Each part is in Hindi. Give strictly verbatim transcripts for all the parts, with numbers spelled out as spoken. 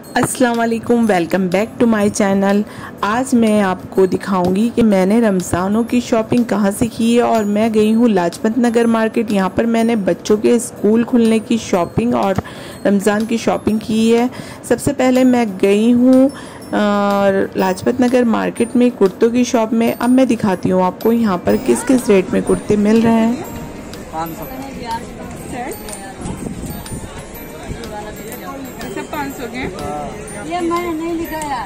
अस्सलाम वालेकुम, welcome back to my channel. आज मैं आपको दिखाऊंगी कि मैंने रमज़ानों की शॉपिंग कहाँ से की है। और मैं गई हूँ लाजपत नगर मार्केट। यहाँ पर मैंने बच्चों के स्कूल खुलने की शॉपिंग और रमज़ान की शॉपिंग की है। सबसे पहले मैं गई हूँ लाजपत नगर मार्केट में कुर्तों की शॉप में। अब मैं दिखाती हूँ आपको यहाँ पर किस किस रेट में कुर्ते मिल रहे हैं। पाँच सौ के ये मैंने नहीं लिखा यार,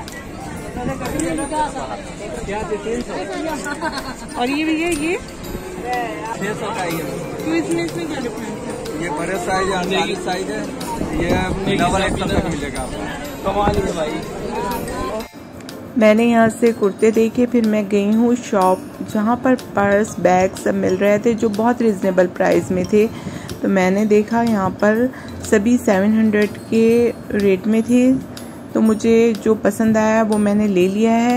और ये भैया ये छह सौ का ये। तो इसमें इसमें क्या डिफरेंस है? ये बड़े साइज है, अड़तालीस साइज है, ये डबल एक्सल तक मिलेगा आपको। कमाल है भाई। मैंने यहाँ से कुर्ते देखे, फिर मैं गई हूँ शॉप जहाँ पर पर्स बैग सब मिल रहे थे जो बहुत रिजनेबल प्राइस में थे। तो मैंने देखा यहाँ पर सभी सेवन हंड्रेड के रेट में थे, तो मुझे जो पसंद आया वो मैंने ले लिया है।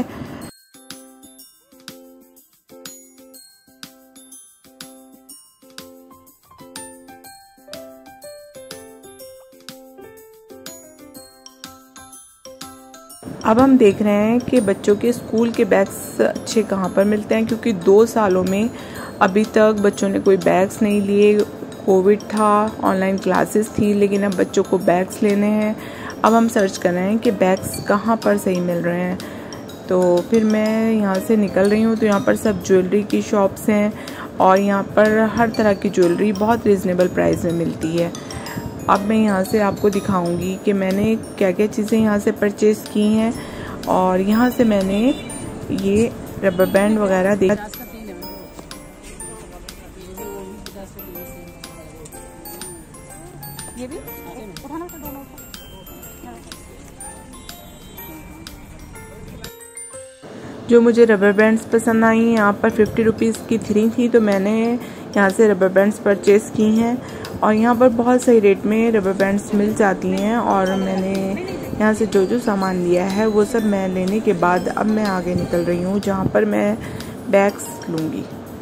अब हम देख रहे हैं कि बच्चों के स्कूल के बैग्स अच्छे कहाँ पर मिलते हैं, क्योंकि दो सालों में अभी तक बच्चों ने कोई बैग्स नहीं लिए। कोविड था, ऑनलाइन क्लासेस थी, लेकिन अब बच्चों को बैग्स लेने हैं। अब हम सर्च कर रहे हैं कि बैग्स कहाँ पर सही मिल रहे हैं। तो फिर मैं यहाँ से निकल रही हूँ, तो यहाँ पर सब ज्वेलरी की शॉप्स हैं और यहाँ पर हर तरह की ज्वेलरी बहुत रिजनेबल प्राइस में मिलती है। अब मैं यहाँ से आपको दिखाऊंगी कि मैंने क्या क्या चीज़ें यहाँ से परचेज़ की हैं। और यहाँ से मैंने ये रबर बैंड वगैरह देखा। ये भी उठाना तो दोनों जो मुझे रबर बैंड्स पसंद आई, यहाँ पर फिफ्टी रुपीज़ की थ्री थी, तो मैंने यहाँ से रबर बैंड्स परचेज़ की हैं। और यहाँ पर बहुत सही रेट में रबर बैंड्स मिल जाती हैं। और मैंने यहाँ से जो जो सामान लिया है वो सब मैं लेने के बाद अब मैं आगे निकल रही हूँ जहाँ पर मैं बैग्स लूँगी।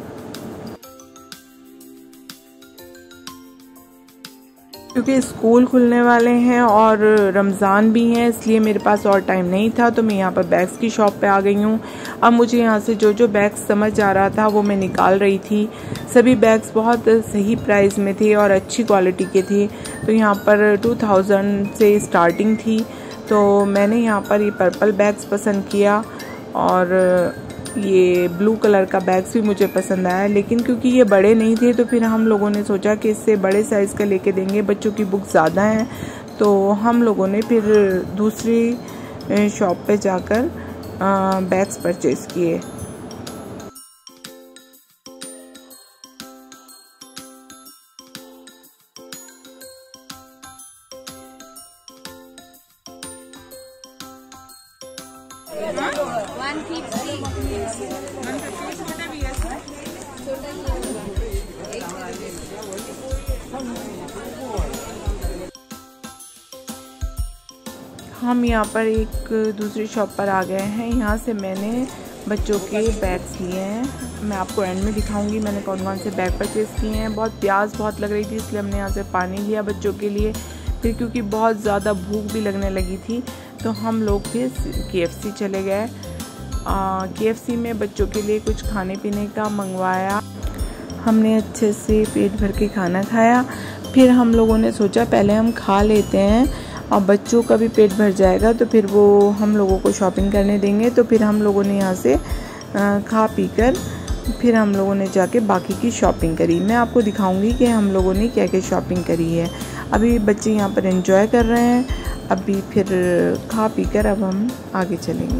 क्योंकि स्कूल खुलने वाले हैं और रमज़ान भी हैं, इसलिए मेरे पास और टाइम नहीं था, तो मैं यहाँ पर बैग्स की शॉप पे आ गई हूँ। अब मुझे यहाँ से जो जो बैग्स समझ आ रहा था वो मैं निकाल रही थी। सभी बैग्स बहुत सही प्राइस में थे और अच्छी क्वालिटी के थे। तो यहाँ पर टू थाउजेंड से स्टार्टिंग थी, तो मैंने यहाँ पर ये पर्पल बैग्स पसंद किया और ये ब्लू कलर का बैग्स भी मुझे पसंद आया। लेकिन क्योंकि ये बड़े नहीं थे, तो फिर हम लोगों ने सोचा कि इससे बड़े साइज़ का लेके देंगे, बच्चों की बुक ज़्यादा हैं। तो हम लोगों ने फिर दूसरी शॉप पे जाकर बैग्स परचेज़ किए। वन फिफ्टी छोटा भी है। हम यहाँ पर एक दूसरी शॉप पर आ गए हैं। यहाँ से मैंने बच्चों के बैग्स लिए हैं। मैं आपको एंड में दिखाऊंगी मैंने कौन कौन से बैग परचेज़ किए हैं। बहुत प्यास बहुत लग रही थी, इसलिए हमने यहाँ से पानी लिया बच्चों के लिए। फिर क्योंकि बहुत ज़्यादा भूख भी लगने लगी थी, तो हम लोग फिर के एफ सी चले गए। के एफ सी में बच्चों के लिए कुछ खाने पीने का मंगवाया। हमने अच्छे से पेट भर के खाना खाया। फिर हम लोगों ने सोचा पहले हम खा लेते हैं और बच्चों का भी पेट भर जाएगा, तो फिर वो हम लोगों को शॉपिंग करने देंगे। तो फिर हम लोगों ने यहाँ से खा पी कर फिर हम लोगों ने जाके बाकी की शॉपिंग करी। मैं आपको दिखाऊंगी कि हम लोगों ने क्या क्या शॉपिंग करी है। अभी बच्चे यहाँ पर एंजॉय कर रहे हैं। अभी फिर खा पी कर अब हम आगे चलेंगे।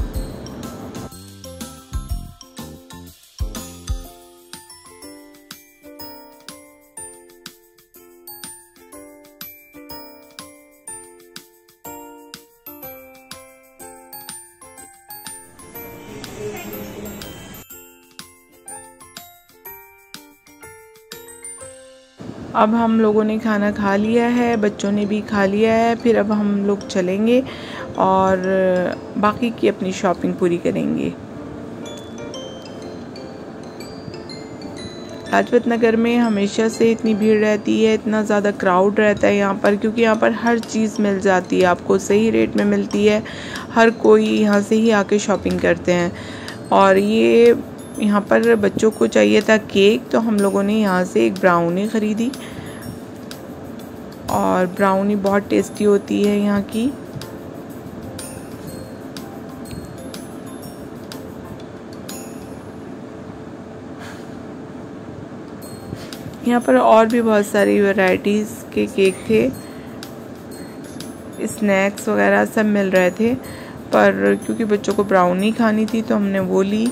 अब हम लोगों ने खाना खा लिया है, बच्चों ने भी खा लिया है। फिर अब हम लोग चलेंगे और बाकी की अपनी शॉपिंग पूरी करेंगे। लाजपत नगर में हमेशा से इतनी भीड़ रहती है, इतना ज़्यादा क्राउड रहता है यहाँ पर, क्योंकि यहाँ पर हर चीज़ मिल जाती है, आपको सही रेट में मिलती है। हर कोई यहाँ से ही आके शॉपिंग करते हैं। और ये यहाँ पर बच्चों को चाहिए था केक, तो हम लोगों ने यहाँ से एक ब्राउनी ख़रीदी, और ब्राउनी बहुत टेस्टी होती है यहाँ की। यहाँ पर और भी बहुत सारी वैरायटीज़ के केक थे, स्नैक्स वगैरह सब मिल रहे थे, पर क्योंकि बच्चों को ब्राउनी खानी थी तो हमने वो ली।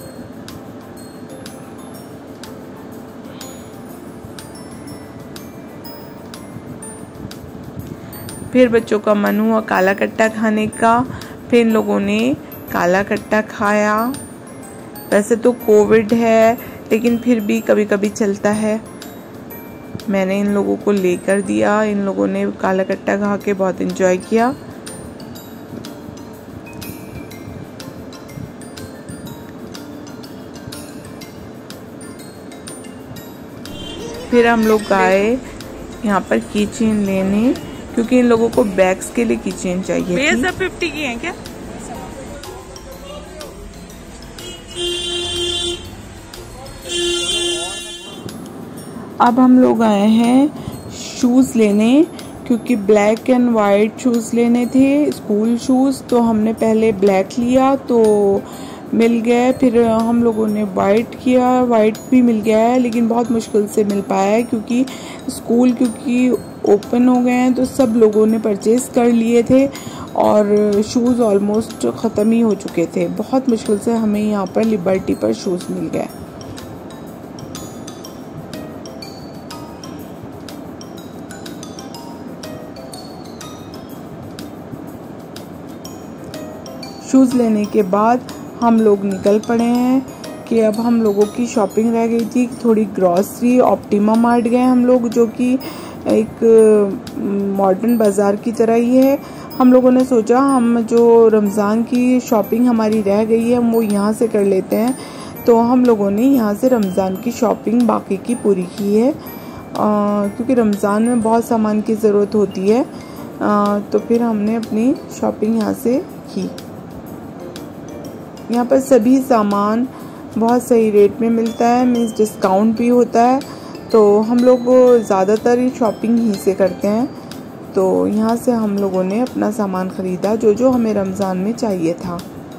फिर बच्चों का मन हुआ काला कट्टा खाने का, फिर इन लोगों ने काला कट्टा खाया। वैसे तो कोविड है, लेकिन फिर भी कभी कभी चलता है। मैंने इन लोगों को लेकर दिया, इन लोगों ने काला कट्टा खा के बहुत एंजॉय किया। फिर हम लोग आए यहाँ पर की चेन लेने, क्योंकि इन लोगों को बैग्स के लिए की चेन चाहिए थी। ये सब फिफ्टी की हैं क्या? अब हम लोग आए हैं शूज़ लेने, क्योंकि ब्लैक एंड वाइट शूज़ लेने थे, स्कूल शूज़। तो हमने पहले ब्लैक लिया तो मिल गए, फिर हम लोगों ने वाइट किया, वाइट भी मिल गया है, लेकिन बहुत मुश्किल से मिल पाया है, क्योंकि स्कूल क्योंकि ओपन हो गए हैं तो सब लोगों ने परचेज़ कर लिए थे और शूज़ ऑलमोस्ट ख़त्म ही हो चुके थे। बहुत मुश्किल से हमें यहाँ पर लिबर्टी पर शूज़ मिल गए। शूज़ लेने के बाद हम लोग निकल पड़े हैं कि अब हम लोगों की शॉपिंग रह गई थी, थोड़ी ग्रॉसरी। ऑप्टिमा मार्ट गए हम लोग, जो कि एक मॉडर्न बाज़ार की तरह ही है। हम लोगों ने सोचा हम जो रमज़ान की शॉपिंग हमारी रह गई है वो यहाँ से कर लेते हैं, तो हम लोगों ने यहाँ से रमज़ान की शॉपिंग बाकी की पूरी की है, आ, क्योंकि रमज़ान में बहुत सामान की ज़रूरत होती है। आ, तो फिर हमने अपनी शॉपिंग यहाँ से की। यहाँ पर सभी सामान बहुत सही रेट में मिलता है, मीन्स डिस्काउंट भी होता है, तो हम लोग ज़्यादातर शॉपिंग यहीं से करते हैं। तो यहाँ से हम लोगों ने अपना सामान ख़रीदा जो जो हमें रमज़ान में चाहिए था।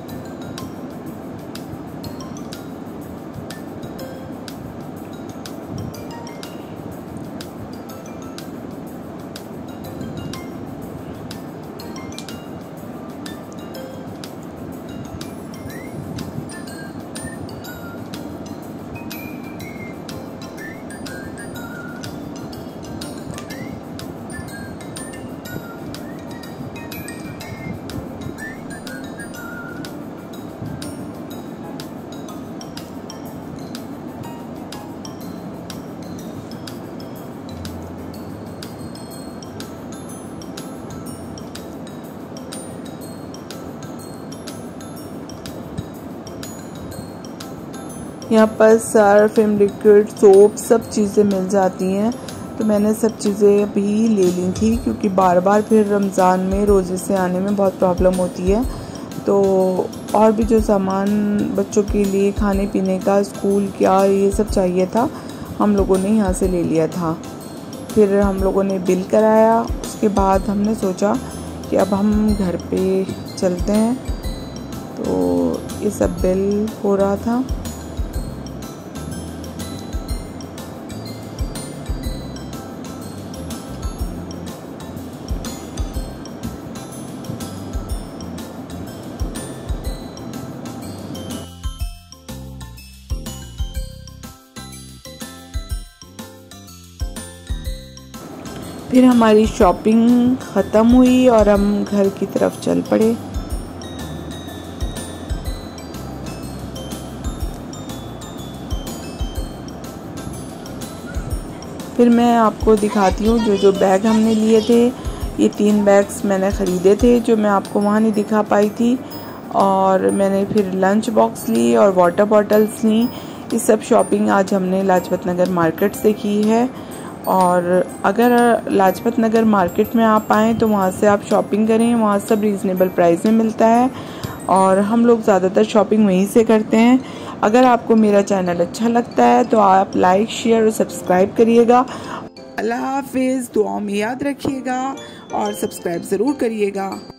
यहाँ पर सर्फ, लिक्विड, सोप सब चीज़ें मिल जाती हैं, तो मैंने सब चीज़ें भी ले ली थी, क्योंकि बार बार फिर रमज़ान में रोज़े से आने में बहुत प्रॉब्लम होती है। तो और भी जो सामान बच्चों के लिए खाने पीने का, स्कूल क्या, ये सब चाहिए था, हम लोगों ने यहाँ से ले लिया था। फिर हम लोगों ने बिल कराया, उसके बाद हमने सोचा कि अब हम घर पे चलते हैं। तो ये सब बिल हो रहा था। फिर हमारी शॉपिंग ख़त्म हुई और हम घर की तरफ चल पड़े। फिर मैं आपको दिखाती हूँ जो जो बैग हमने लिए थे। ये तीन बैग्स मैंने ख़रीदे थे जो मैं आपको वहाँ नहीं दिखा पाई थी। और मैंने फिर लंच बॉक्स ली और वाटर बॉटल्स ली। ये सब शॉपिंग आज हमने लाजपत नगर मार्केट से की है। और अगर लाजपत नगर मार्केट में आप आएँ तो वहाँ से आप शॉपिंग करें, वहाँ सब रीज़नेबल प्राइस में मिलता है और हम लोग ज़्यादातर शॉपिंग वहीं से करते हैं। अगर आपको मेरा चैनल अच्छा लगता है तो आप लाइक, शेयर और सब्सक्राइब करिएगा। अल्लाह हाफिज़। दुआ में याद रखिएगा और सब्सक्राइब ज़रूर करिएगा।